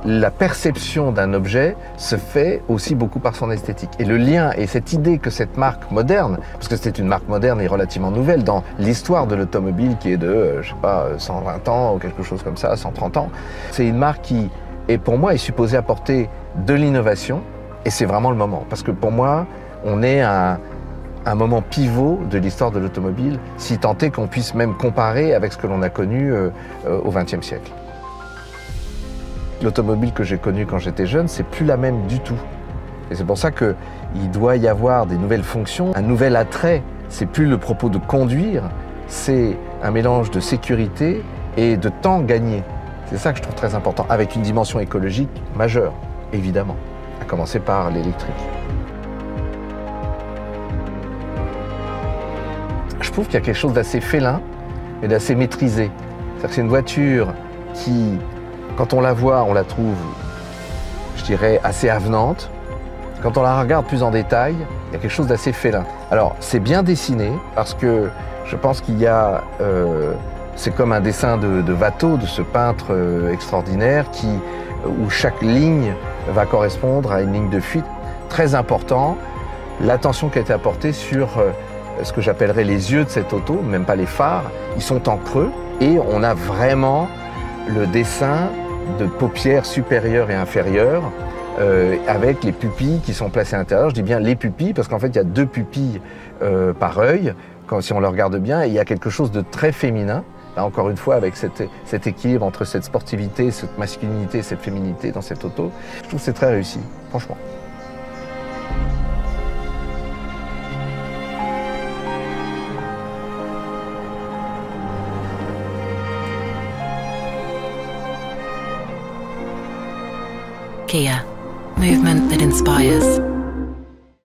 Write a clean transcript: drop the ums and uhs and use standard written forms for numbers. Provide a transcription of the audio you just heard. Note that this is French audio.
la perception d'un objet se fait aussi beaucoup par son esthétique. Et le lien et cette idée que cette marque moderne, parce que c'est une marque moderne et relativement nouvelle dans l'histoire de l'automobile qui est de, je sais pas, 120 ans ou quelque chose comme ça, 130 ans, c'est une marque qui, pour moi, est supposée apporter de l'innovation et c'est vraiment le moment. Parce que pour moi, on est à un moment pivot de l'histoire de l'automobile, si tant est qu'on puisse même comparer avec ce que l'on a connu au XXe siècle. L'automobile que j'ai connue quand j'étais jeune, c'est plus la même du tout. Et c'est pour ça qu'il doit y avoir des nouvelles fonctions, un nouvel attrait. C'est plus le propos de conduire, c'est un mélange de sécurité et de temps gagné. C'est ça que je trouve très important, avec une dimension écologique majeure, évidemment, à commencer par l'électrique. Je trouve qu'il y a quelque chose d'assez félin et d'assez maîtrisé. C'est-à-dire que c'est une voiture qui, quand on la voit, on la trouve, je dirais, assez avenante. Quand on la regarde plus en détail, il y a quelque chose d'assez félin. Alors, c'est bien dessiné parce que je pense qu'il y a... c'est comme un dessin de Watteau, de ce peintre extraordinaire où chaque ligne va correspondre à une ligne de fuite. Très important, l'attention qui a été apportée sur ce que j'appellerais les yeux de cette auto, même pas les phares. Ils sont en creux et on a vraiment le dessin de paupières supérieures et inférieures avec les pupilles qui sont placées à l'intérieur. Je dis bien les pupilles parce qu'en fait, il y a 2 pupilles par œil, si on le regarde bien, et il y a quelque chose de très féminin. Là, encore une fois, avec cet équilibre entre cette sportivité, cette masculinité, cette féminité dans cette auto, je trouve que c'est très réussi, franchement. Kia, movement that inspires.